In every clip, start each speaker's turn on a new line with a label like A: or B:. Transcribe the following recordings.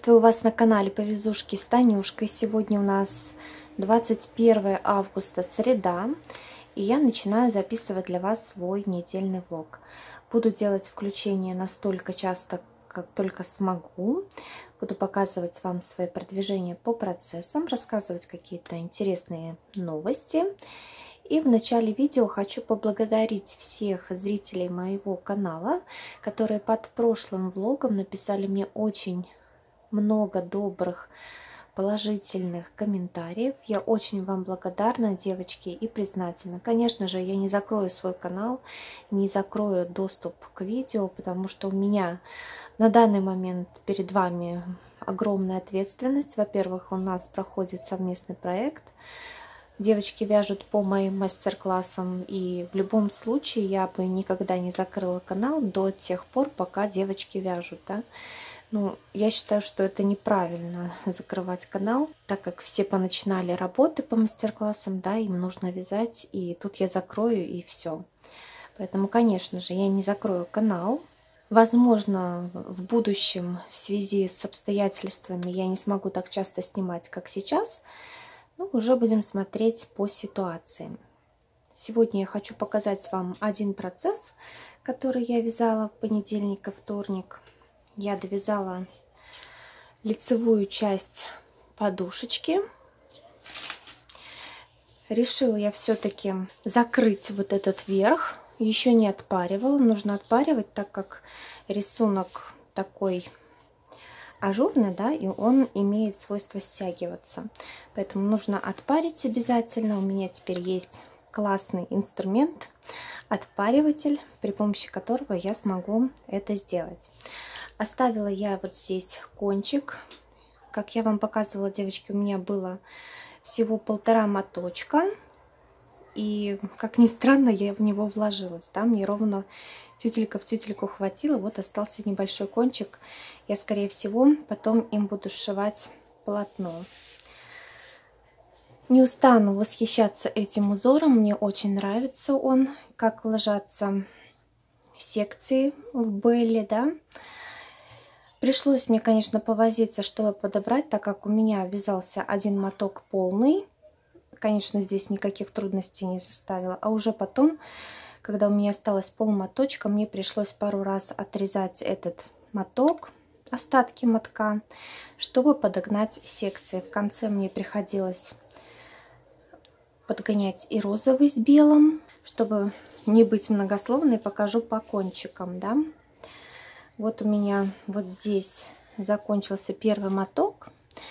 A: Приветствую вас на канале Повезушки с Танюшкой. Сегодня у нас 21 августа, среда, и я начинаю записывать для вас свой недельный влог. Буду делать включения настолько часто, как только смогу. Буду показывать вам свои продвижения по процессам, рассказывать какие-то интересные новости. И в начале видео хочу поблагодарить всех зрителей моего канала, которые под прошлым влогом написали мне очень много добрых, положительных комментариев. Я очень вам благодарна, девочки, и признательна. Конечно же, я не закрою свой канал, не закрою доступ к видео, потому что у меня на данный момент перед вами огромная ответственность. Во-первых, у нас проходит совместный проект. Девочки вяжут по моим мастер-классам, и в любом случае я бы никогда не закрыла канал до тех пор, пока девочки вяжут, да? Ну, я считаю, что это неправильно закрывать канал, так как все поначинали работы по мастер-классам, да, им нужно вязать, и тут я закрою, и все. Поэтому, конечно же, я не закрою канал. Возможно, в будущем в связи с обстоятельствами я не смогу так часто снимать, как сейчас, но уже будем смотреть по ситуации. Сегодня я хочу показать вам один процесс, который я вязала в понедельник и вторник. Я довязала лицевую часть подушечки. Решила я все-таки закрыть вот этот верх. Еще не отпаривала. Нужно отпаривать, так как рисунок такой ажурный, да, и он имеет свойство стягиваться. Поэтому нужно отпарить обязательно. У меня теперь есть классный инструмент, отпариватель, при помощи которого я смогу это сделать. Оставила я вот здесь кончик. Как я вам показывала, девочки, у меня было всего 1,5 моточка. И, как ни странно, я в него вложилась. Да? Мне ровно тютелька в тютельку хватило. Вот остался небольшой кончик. Я, скорее всего, потом им буду сшивать полотно. Не устану восхищаться этим узором. Мне очень нравится он, как ложатся секции в Белле, да. Пришлось мне, конечно, повозиться, чтобы подобрать, так как у меня вязался один моток полный. Конечно, здесь никаких трудностей не составило. А уже потом, когда у меня осталось полмоточка, мне пришлось пару раз отрезать этот моток, остатки мотка, чтобы подогнать секции. В конце мне приходилось подгонять и розовый с белым, чтобы не быть многословной, покажу по кончикам, да. Вот у меня вот здесь закончился первый моток.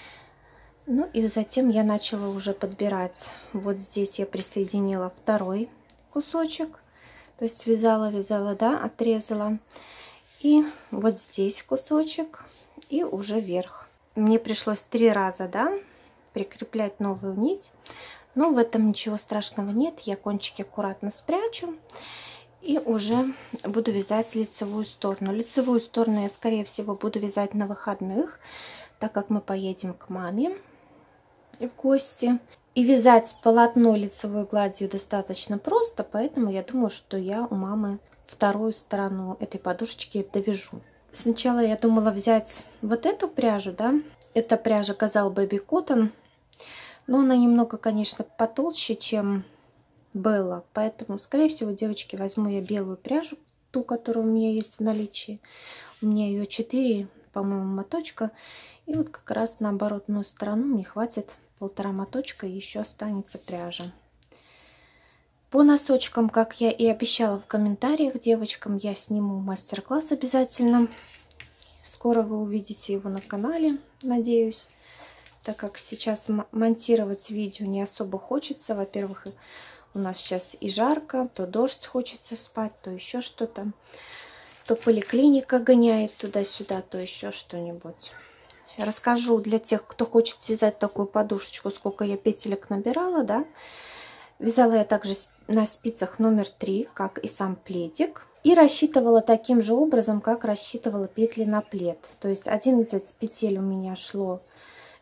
A: Ну и затем я начала уже подбирать. Вот здесь я присоединила второй кусочек. То есть связала, да, отрезала. И вот здесь кусочек. И уже вверх. Мне пришлось 3 раза, да, прикреплять новую нить. Но в этом ничего страшного нет. Я кончики аккуратно спрячу. И уже буду вязать лицевую сторону. Лицевую сторону я, скорее всего, буду вязать на выходных, так как мы поедем к маме в гости. И вязать полотно лицевой гладью достаточно просто, поэтому я думаю, что я у мамы вторую сторону этой подушечки довяжу. Сначала я думала взять вот эту пряжу, да. Это пряжа Gazal Baby Cotton, но она немного, конечно, потолще, чем Белла, поэтому, скорее всего, девочки, возьму я белую пряжу, ту, которая у меня есть в наличии. У меня ее 4, по-моему, моточка. И вот как раз на оборотную сторону мне хватит 1,5 моточка, и еще останется пряжа. По носочкам, как я и обещала в комментариях девочкам, я сниму мастер-класс обязательно. Скоро вы увидите его на канале, надеюсь. Так как сейчас монтировать видео не особо хочется. Во-первых, у нас сейчас и жарко, то дождь, хочется спать, то еще что-то. То поликлиника гоняет туда-сюда, то еще что-нибудь. Расскажу для тех, кто хочет связать такую подушечку, сколько я петелек набирала, да. Вязала я также на спицах номер 3, как и сам пледик. И рассчитывала таким же образом, как рассчитывала петли на плед. То есть 11 петель у меня шло.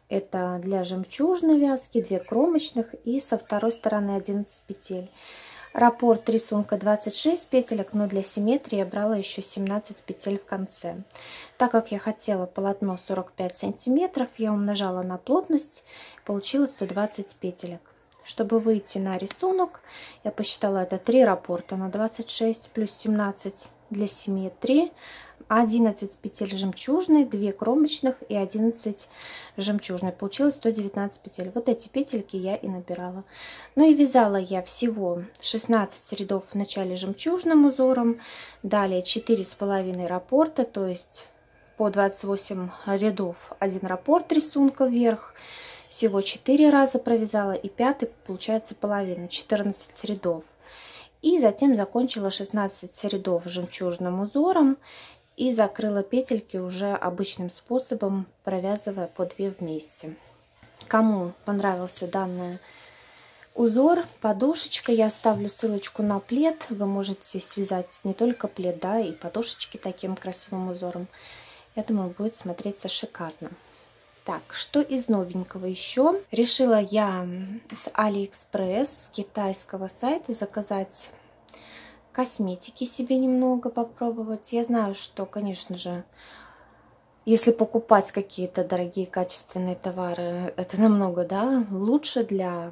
A: Это для жемчужной вязки, 2 кромочных, и со второй стороны 11 петель. Раппорт рисунка 26 петелек, но для симметрии я брала еще 17 петель в конце. Так как я хотела полотно 45 сантиметров, я умножала на плотность, получилось 120 петелек. Чтобы выйти на рисунок, я посчитала, это 3 раппорта на 26 плюс 17 для симметрии, 11 петель жемчужной, 2 кромочных и 11 жемчужной. Получилось 119 петель. Вот эти петельки я и набирала. Ну и вязала я всего 16 рядов в начале жемчужным узором, далее 4,5 раппорта, то есть по 28 рядов 1 раппорт рисунка вверх. Всего 4 раза провязала, и 5-й получается половина, 14 рядов. И затем закончила 16 рядов жемчужным узором и закрыла петельки уже обычным способом, провязывая по 2 вместе. Кому понравился данный узор, подушечка, я оставлю ссылочку на плед. Вы можете связать не только плед, да, и подушечки таким красивым узором. Я думаю, будет смотреться шикарно. Так, что из новенького еще? Решила я с AliExpress, с китайского сайта, заказать косметики себе немного попробовать. Я знаю, что, конечно же, если покупать какие-то дорогие качественные товары, это намного, да, лучше для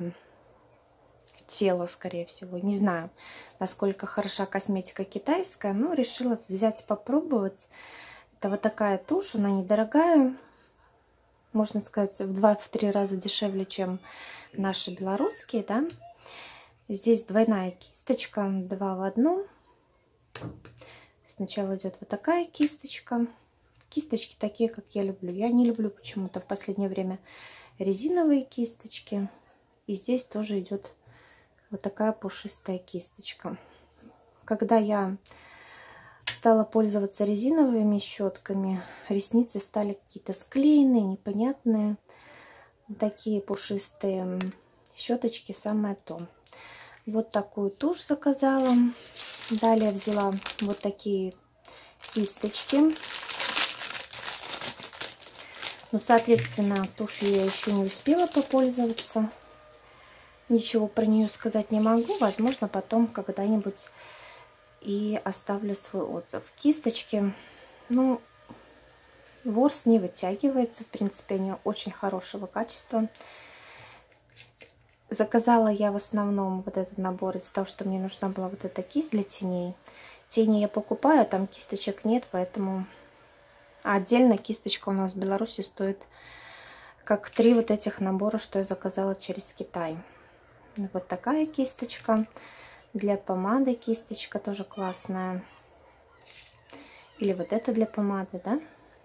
A: тела, скорее всего. Не знаю, насколько хороша косметика китайская, но решила взять попробовать. Это вот такая тушь, она недорогая. Можно сказать, в 2-3 раза дешевле, чем наши белорусские, да. Здесь двойная кисточка, 2 в 1. Сначала идет вот такая кисточка. Кисточки такие, как я люблю. Я не люблю почему-то в последнее время резиновые кисточки. И здесь тоже идет вот такая пушистая кисточка. Когда я стала пользоваться резиновыми щетками, ресницы стали какие-то склеенные, непонятные. Вот такие пушистые щеточки самое то. Вот такую тушь заказала. Далее взяла вот такие кисточки. Ну, соответственно, тушью я еще не успела попользоваться. Ничего про нее сказать не могу. Возможно, потом когда-нибудь и оставлю свой отзыв. Кисточки, ну, ворс не вытягивается. В принципе, они очень хорошего качества. Заказала я в основном вот этот набор из-за того, что мне нужна была вот эта кисть для теней. Тени я покупаю, там кисточек нет, поэтому... А отдельно кисточка у нас в Беларуси стоит как 3 вот этих набора, что я заказала через Китай. Вот такая кисточка. Для помады кисточка тоже классная. Или вот это для помады, да?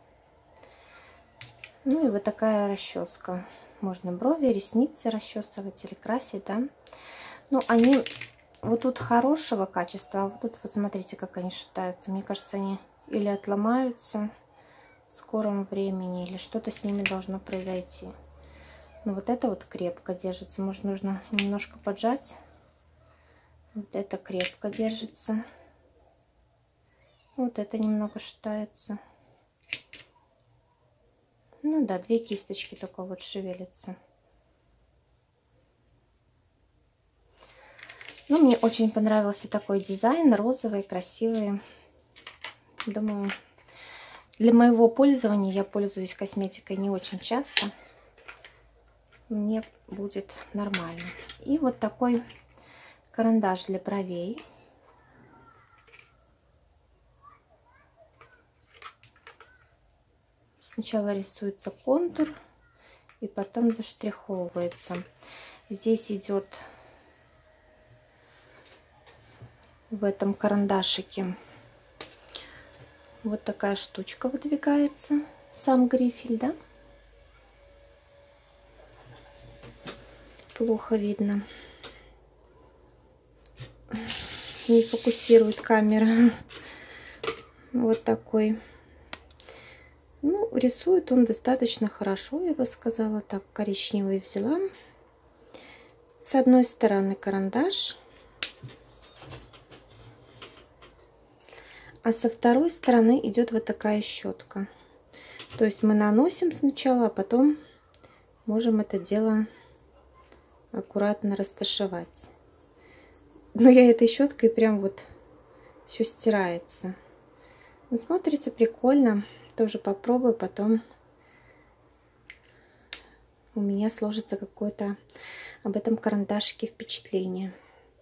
A: Ну и вот такая расческа. Можно брови, ресницы расчесывать или красить, да. Ну, они вот тут хорошего качества, а вот тут вот смотрите, как они шатаются. Мне кажется, они или отломаются в скором времени, или что-то с ними должно произойти. Но вот это вот крепко держится. Может, нужно немножко поджать. Вот это крепко держится. Вот это немного шатается. Ну да, 2 кисточки только вот шевелятся. Ну, мне очень понравился такой дизайн. Розовый, красивый. Думаю, для моего пользования, я пользуюсь косметикой не очень часто, мне будет нормально. И вот такой карандаш для бровей. Сначала рисуется контур и потом заштриховывается. Здесь идет в этом карандашике вот такая штучка выдвигается, сам грифель, да? Плохо видно. Не фокусирует камера. Вот такой. Ну, рисует он достаточно хорошо, я бы сказала. Так, коричневый взяла. С одной стороны карандаш, а со второй стороны идет вот такая щетка. То есть мы наносим сначала, а потом можем это дело аккуратно растушевать. Но я этой щеткой прям вот все стирается. Ну, смотрится прикольно. Тоже попробую, потом у меня сложится какое-то об этом карандашике впечатление.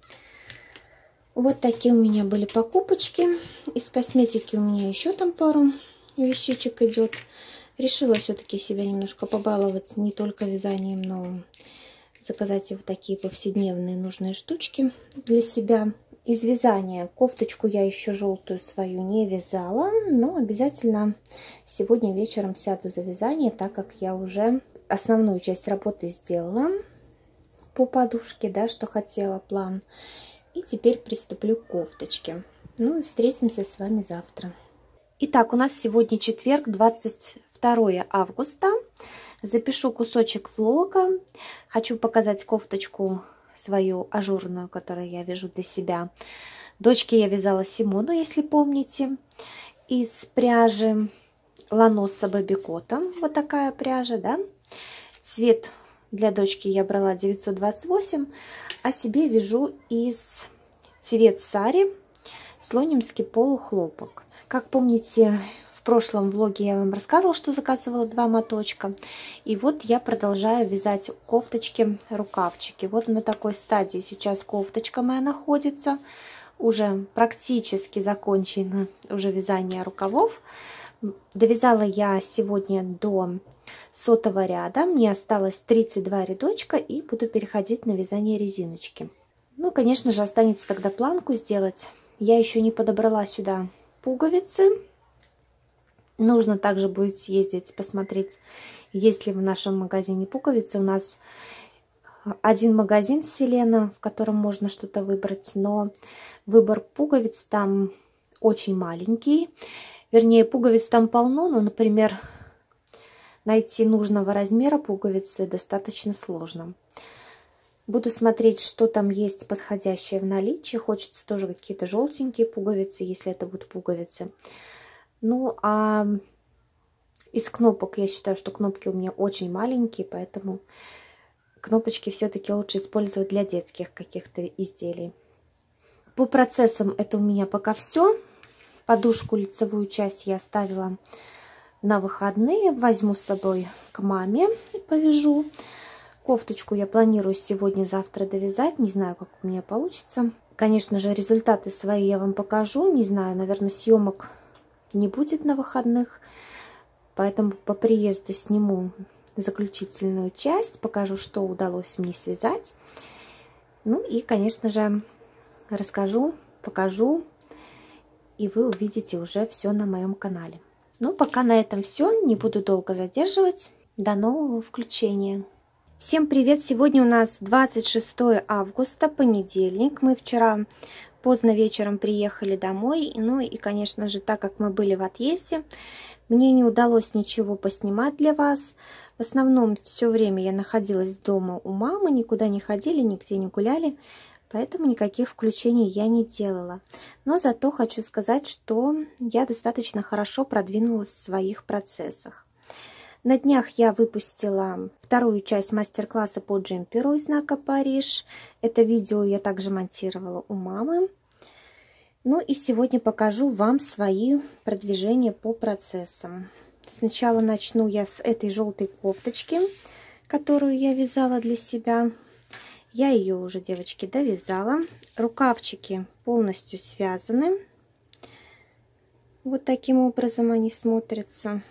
A: Вот такие у меня были покупочки. Из косметики у меня еще там пару вещичек идет. Решила все-таки себя немножко побаловать не только вязанием, но заказать и вот такие повседневные нужные штучки для себя. Из вязания кофточку я еще желтую свою не вязала, но обязательно сегодня вечером сяду за вязание, так как я уже основную часть работы сделала по подушке, да, что хотела, план. И теперь приступлю к кофточке. Ну и встретимся с вами завтра. Итак, у нас сегодня четверг, 22 августа. Запишу кусочек влога. Хочу показать кофточку свою ажурную, которую я вяжу для себя. Дочке я вязала Симону, если помните, из пряжи Ланоса Baby Cotton. Вот такая пряжа, да. Цвет для дочки я брала 928, а себе вяжу из цвет сари слонимский полухлопок. Как помните, в прошлом влоге я вам рассказывала, что заказывала 2 моточка. И вот я продолжаю вязать кофточки, рукавчики. Вот на такой стадии сейчас кофточка моя находится. Уже практически закончено уже вязание рукавов. Довязала я сегодня до 100-го ряда. Мне осталось 32 рядочка и буду переходить на вязание резиночки. Ну, конечно же, останется тогда планку сделать. Я еще не подобрала сюда пуговицы. Нужно также будет съездить, посмотреть, есть ли в нашем магазине пуговицы. У нас один магазин Селена, в котором можно что-то выбрать, но выбор пуговиц там очень маленький. Вернее, пуговиц там полно, но, например, найти нужного размера пуговицы достаточно сложно. Буду смотреть, что там есть подходящее в наличии. Хочется тоже какие-то желтенькие пуговицы, если это будут пуговицы. Ну, а из кнопок я считаю, что кнопки у меня очень маленькие, поэтому кнопочки все-таки лучше использовать для детских каких-то изделий. По процессам это у меня пока все. Подушку лицевую часть я оставила на выходные. Возьму с собой к маме и повяжу. Кофточку я планирую сегодня-завтра довязать. Не знаю, как у меня получится. Конечно же, результаты свои я вам покажу. Не знаю, наверное, съемок не будет на выходных. Поэтому по приезду сниму заключительную часть. Покажу, что удалось мне связать. Ну и, конечно же, расскажу, покажу. И вы увидите уже все на моем канале. Ну, пока на этом все. Не буду долго задерживать. До нового включения. Всем привет! Сегодня у нас 26 августа, понедельник. Мы вчера поздно вечером приехали домой. Ну и, конечно же, так как мы были в отъезде, мне не удалось ничего поснимать для вас. В основном все время я находилась дома у мамы, никуда не ходили, нигде не гуляли. Поэтому никаких включений я не делала. Но зато хочу сказать, что я достаточно хорошо продвинулась в своих процессах. На днях я выпустила вторую часть мастер-класса по джемперу из знака Париж. Это видео я также монтировала у мамы. Ну и сегодня покажу вам свои продвижения по процессам. Сначала начну я с этой желтой кофточки, которую я вязала для себя. Я ее уже, девочки, довязала. Рукавчики полностью связаны. Вот таким образом они смотрятся.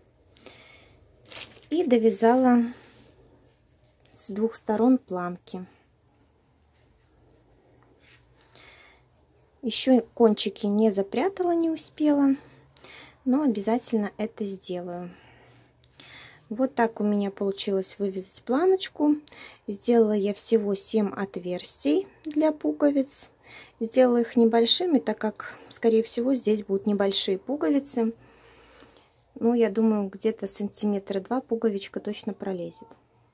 A: И довязала с двух сторон планки. Еще кончики не запрятала, не успела, но обязательно это сделаю. Вот так у меня получилось вывязать планочку. Сделала я всего 7 отверстий для пуговиц. Сделала их небольшими, так как, скорее всего, здесь будут небольшие пуговицы. Ну, я думаю, где-то сантиметра 2 пуговичка точно пролезет.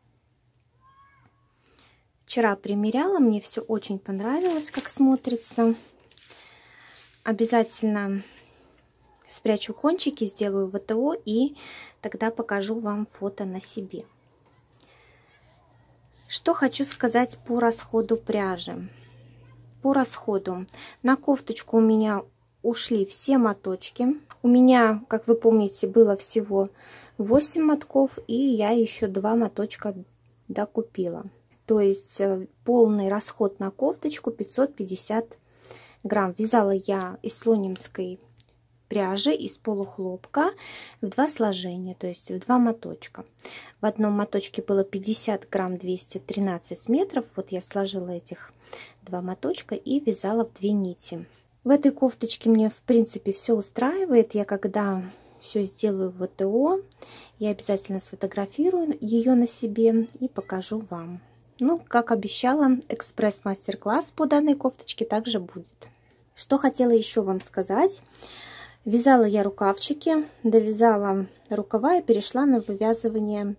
A: Вчера примеряла, мне все очень понравилось, как смотрится. Обязательно спрячу кончики, сделаю ВТО и тогда покажу вам фото на себе. Что хочу сказать по расходу пряжи. по расходу. На кофточку у меня ушли все моточки. У меня, как вы помните, было всего 8 мотков, и я еще 2 моточка докупила. То есть полный расход на кофточку 550 грамм. Вязала я из слонимской пряжи, из полухлопка в 2 сложения, то есть в 2 моточка. В одном моточке было 50 грамм 213 метров. Вот я сложила этих 2 моточка и вязала в 2 нити. В этой кофточке мне в принципе все устраивает. Я когда все сделаю в ВТО, я обязательно сфотографирую ее на себе и покажу вам. Ну, как обещала, экспресс-мастер-класс по данной кофточке также будет. Что хотела еще вам сказать. Вязала я рукавчики, довязала рукава и перешла на вывязывание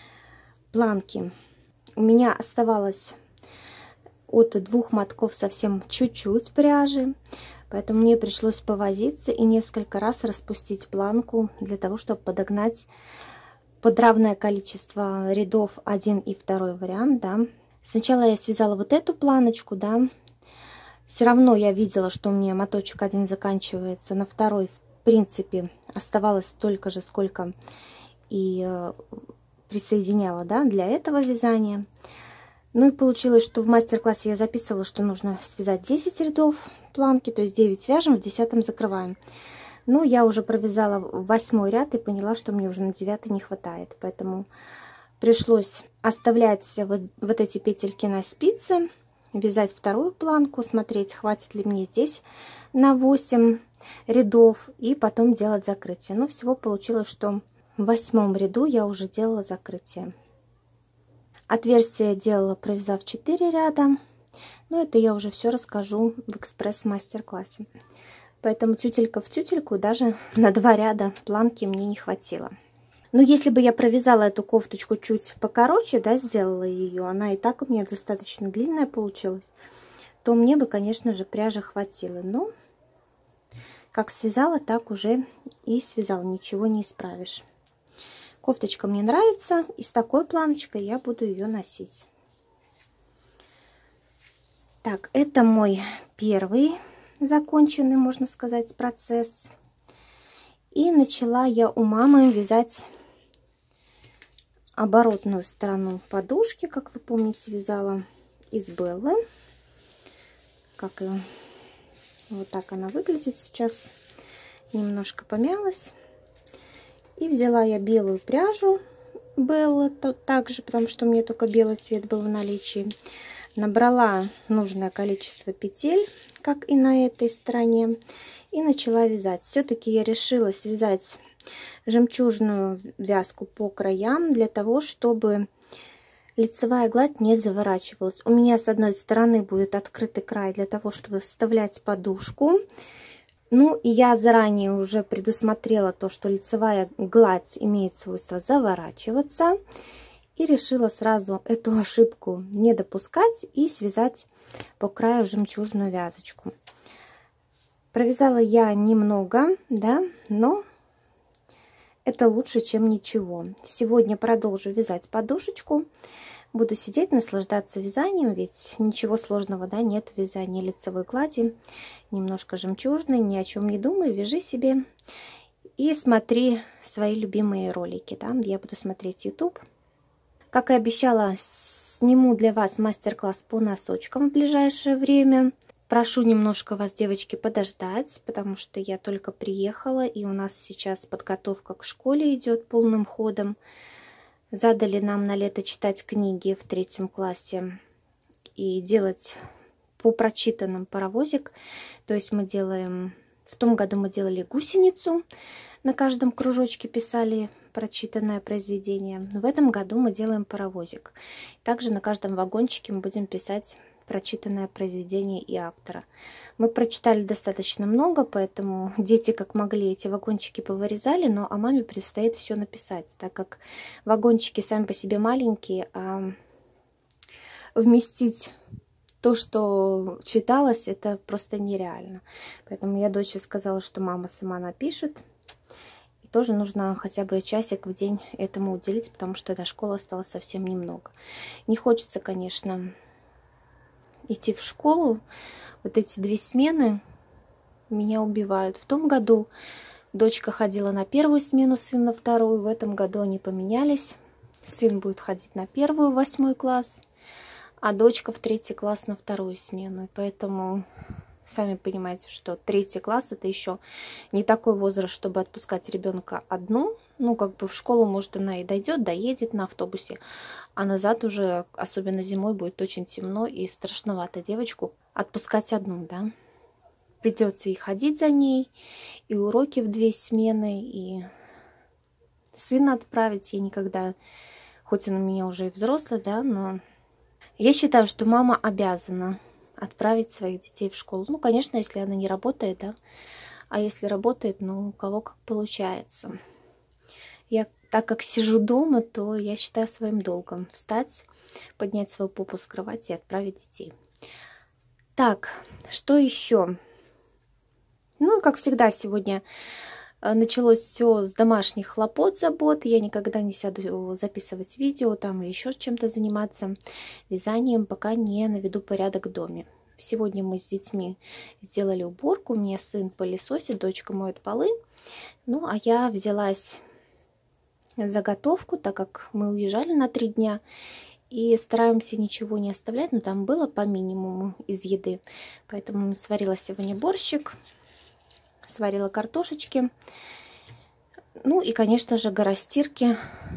A: планки. У меня оставалось от 2 мотков совсем чуть-чуть пряжи, поэтому мне пришлось повозиться и несколько раз распустить планку для того, чтобы подогнать под равное количество рядов один и второй вариант, да. Сначала я связала вот эту планочку, да. Все равно я видела, что у меня моточек один заканчивается, на второй, в принципе, оставалось столько же, сколько и присоединяла, да, для этого вязания. Ну и получилось, что в мастер-классе я записывала, что нужно связать 10 рядов планки, то есть 9 вяжем, в 10 закрываем. Но я уже провязала 8 ряд и поняла, что мне уже на 9 не хватает, поэтому пришлось оставлять вот эти петельки на спице, вязать вторую планку, смотреть, хватит ли мне здесь на 8 рядов, и потом делать закрытие. Но всего получилось, что в 8 ряду я уже делала закрытие. Отверстие делала, провязав 4 ряда, но это я уже все расскажу в экспресс-мастер-классе. Поэтому тютелька в тютельку даже на 2 ряда планки мне не хватило. Но если бы я провязала эту кофточку чуть покороче, да, сделала ее, она и так у меня достаточно длинная получилась, то мне бы, конечно же, пряжи хватило. Но как связала, так уже и связала, ничего не исправишь. Кофточка мне нравится, и с такой планочкой я буду ее носить. Так, это мой первый законченный, можно сказать, процесс. И начала я у мамы вязать оборотную сторону подушки, как вы помните, вязала из Беллы. Как ее, вот так она выглядит сейчас. Немножко помялась. И взяла я белую пряжу Белла также, потому что у меня только белый цвет был в наличии. Набрала нужное количество петель, как и на этой стороне, и начала вязать. Все-таки я решила связать жемчужную вязку по краям для того, чтобы лицевая гладь не заворачивалась. У меня с одной стороны будет открытый край для того, чтобы вставлять подушку. Ну и я заранее уже предусмотрела то, что лицевая гладь имеет свойство заворачиваться. И решила сразу эту ошибку не допускать и связать по краю жемчужную вязочку. Провязала я немного, да, но это лучше, чем ничего. Сегодня продолжу вязать подушечку. Буду сидеть, наслаждаться вязанием, ведь ничего сложного, да, нет в вязании лицевой глади. Немножко жемчужной, ни о чем не думай, вяжи себе и смотри свои любимые ролики, да. Я буду смотреть YouTube. Как и обещала, сниму для вас мастер-класс по носочкам в ближайшее время. Прошу немножко вас, девочки, подождать, потому что я только приехала, и у нас сейчас подготовка к школе идет полным ходом. Задали нам на лето читать книги в 3 классе и делать по прочитанным паровозик. То есть мы делаем... В том году мы делали гусеницу, на каждом кружочке писали прочитанное произведение. В этом году мы делаем паровозик. Также на каждом вагончике мы будем писать прочитанное произведение и автора. Мы прочитали достаточно много, поэтому дети как могли эти вагончики повырезали, но а маме предстоит все написать, так как вагончики сами по себе маленькие, а вместить то, что читалось, это просто нереально. Поэтому я дочери сказала, что мама сама напишет. И тоже нужно хотя бы часик в день этому уделить, потому что до школы осталось совсем немного. Не хочется, конечно, идти в школу Вот эти 2 смены меня убивают. В том году дочка ходила на 1-ю смену, сын на 2-ю. В этом году они поменялись. Сын будет ходить на 1-ю, 8 класс, а дочка в 3 класс на 2-ю смену. И поэтому сами понимаете, что 3 класс это еще не такой возраст, чтобы отпускать ребенка одну. Ну, как бы в школу, может, она и дойдет, доедет на автобусе, а назад уже, особенно зимой, будет очень темно и страшновато девочку отпускать одну, да. Придется и ходить за ней, и уроки в 2 смены, и сына отправить. Я никогда, хоть он у меня уже и взрослый, да, но я считаю, что мама обязана отправить своих детей в школу. Ну, конечно, если она не работает, да, а если работает, ну, у кого как получается. Я, так как сижу дома, то я считаю своим долгом встать, поднять свою попу с кровати и отправить детей. Так, что еще? Ну, и как всегда, сегодня началось все с домашних хлопот, забот. Я никогда не сяду записывать видео там или еще чем-то заниматься вязанием, пока не наведу порядок в доме. Сегодня мы с детьми сделали уборку. У меня сын пылесосит, дочка моет полы. Ну, а я взялась заготовку, так как мы уезжали на 3 дня. И стараемся ничего не оставлять. Но там было по минимуму из еды. Поэтому сварила сегодня борщик. Сварила картошечки. Ну и, конечно же, гора стирки.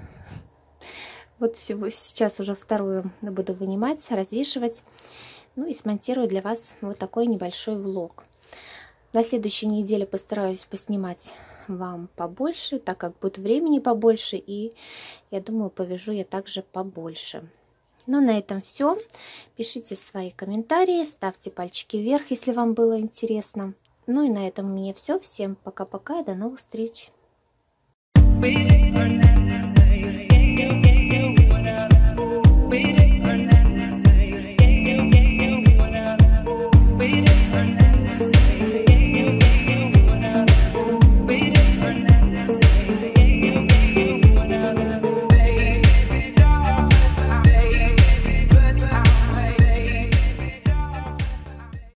A: Вот всего сейчас уже 2-ю буду вынимать, развешивать. Ну и смонтирую для вас вот такой небольшой влог. На следующей неделе постараюсь поснимать вам побольше, так как будет времени побольше. И я думаю, повяжу я также побольше. Ну, на этом все. Пишите свои комментарии, ставьте пальчики вверх, если вам было интересно. Ну и на этом у меня все. Всем пока-пока и до новых встреч.